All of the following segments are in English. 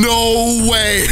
No way.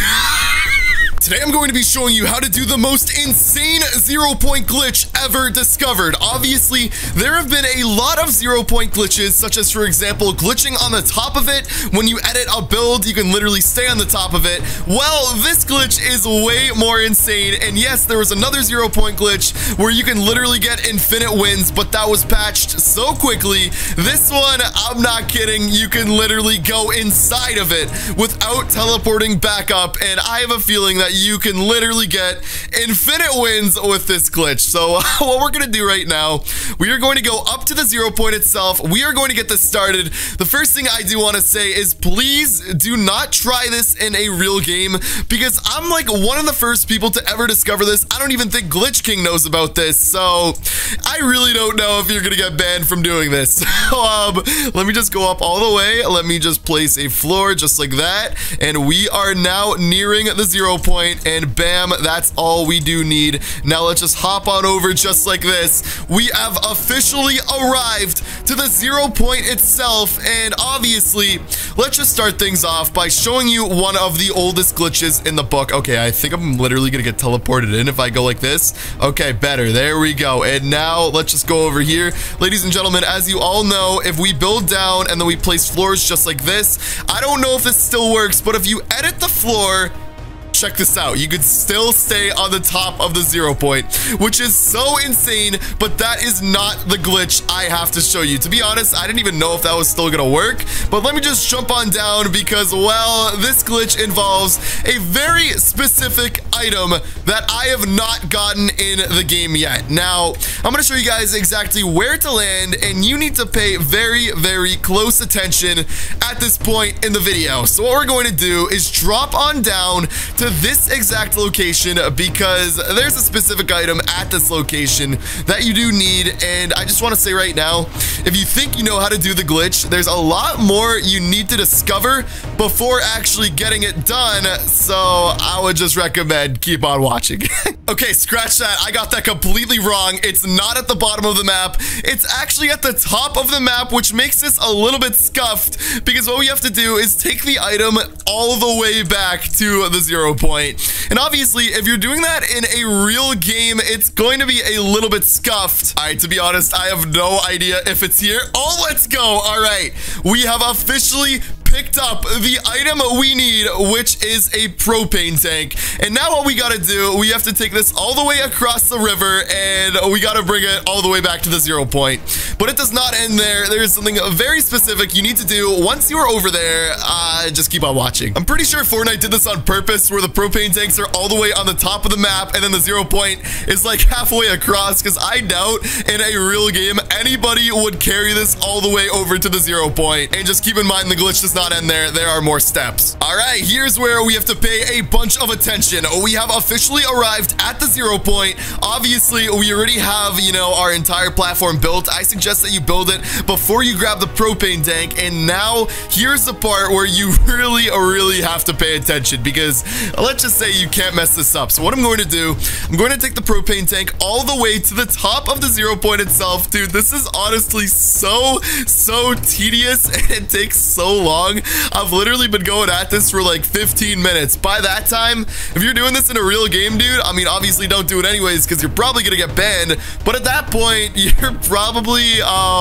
Today I'm going to be showing you how to do the most insane 0-point glitch ever discovered. Obviously, there have been a lot of 0-point glitches, such as, for example, glitching on the top of it. When you edit a build, you can literally stay on the top of it. Well, this glitch is way more insane. And yes, there was another 0-point glitch where you can literally get infinite wins, but that was patched so quickly. This one, I'm not kidding, you can literally go inside of it without teleporting back up. And I have a feeling that you can literally get infinite wins with this glitch. So what we're going to do right now, we are going to go up to the 0-point itself. We are going to get this started. The first thing I do want to say is please do not try this in a real game, because I'm like one of the first people to ever discover this. I don't even think Glitch King knows about this. So I really don't know if you're going to get banned from doing this. So, let me just go up all the way. Let me just place a floor just like that. And we are now nearing the 0-point. And bam, that's all we do need. Now let's just hop on over just like this. We have officially arrived to the 0-point itself. And obviously, let's just start things off by showing you one of the oldest glitches in the book. Okay, I think I'm literally gonna get teleported in if I go like this. Okay, better. There we go. And now let's just go over here. Ladies and gentlemen, as you all know, if we build down and then we place floors just like this, I don't know if this still works, but if you edit the floor, check this out. You could still stay on the top of the 0-point, which is so insane, but that is not the glitch I have to show you. To be honest, I didn't even know if that was still gonna work, but let me just jump on down because, well, this glitch involves a very specific item that I have not gotten in the game yet. Now, I'm gonna show you guys exactly where to land, and you need to pay very, very close attention at this point in the video. So what we're going to do is drop on down to this exact location, because there's a specific item at this location that you do need. And I just want to say right now, if you think you know how to do the glitch, there's a lot more you need to discover before actually getting it done. So I would just recommend keep on watching. Okay, scratch that. I got that completely wrong. It's not at the bottom of the map. It's actually at the top of the map, which makes this a little bit scuffed, because what we have to do is take the item all the way back to the 0-point. And obviously, if you're doing that in a real game, it's going to be a little bit scuffed. All right, to be honest, I have no idea if it's here. Oh, let's go. All right, we have officially picked up the item we need, which is a propane tank. And now what we got to do, we have to take this all the way across the river, and we got to bring it all the way back to the 0-point. But it does not end there. There's something very specific you need to do once you are over there. Just keep on watching. I'm pretty sure Fortnite did this on purpose, where the propane tanks are all the way on the top of the map, and then the 0-point is like halfway across, because I doubt in a real game anybody would carry this all the way over to the 0-point. And just keep in mind, the glitch does not end there. There are more steps. All right, here's where we have to pay a bunch of attention. We have officially arrived at the 0-point. Obviously, we already have, you know, our entire platform built. I suggest that you build it before you grab the propane tank. And now here's the part where you really have to pay attention, because let's just say you can't mess this up. So what I'm going to do, I'm going to take the propane tank all the way to the top of the 0-point itself. Dude, this is honestly so tedious, and it takes so long. I've literally been going at this for like 15 minutes. By that time, if you're doing this in a real game, dude, I mean, obviously don't do it anyways, because you're probably gonna get banned. But at that point, you're probably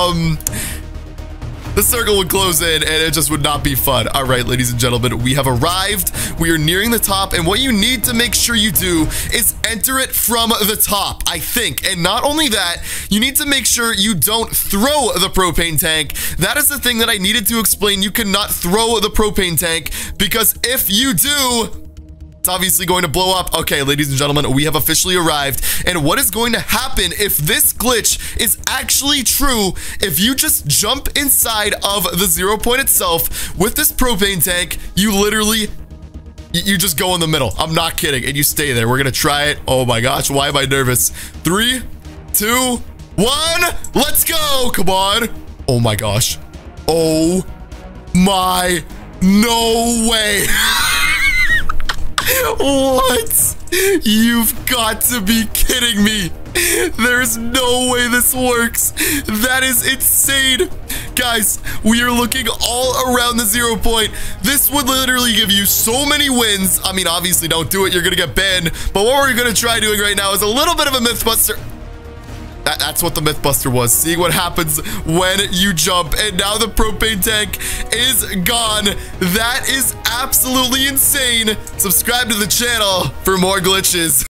the circle would close in, and it just would not be fun. All right, ladies and gentlemen, we have arrived. We are nearing the top, and what you need to make sure you do is enter it from the top, I think. And not only that, you need to make sure you don't throw the propane tank. That is the thing that I needed to explain. You cannot throw the propane tank, because if you do, it's obviously going to blow up. Okay, ladies and gentlemen, we have officially arrived. And what is going to happen if this glitch is actually true? If you just jump inside of the 0-point itself with this propane tank, you literally, you just go in the middle. I'm not kidding. And you stay there. We're going to try it. Oh my gosh, why am I nervous? 3, 2, 1, let's go. Come on. Oh my gosh. Oh my, no way. What? You've got to be kidding me. There's no way this works. That is insane. Guys, we are looking all around the 0 point. This would literally give you so many wins. I mean, obviously, don't do it. You're going to get banned. But what we're going to try doing right now is a little bit of a Mythbuster. That's what the Mythbuster was. Seeing what happens when you jump. And now the propane tank is gone. That is absolutely insane. Subscribe to the channel for more glitches.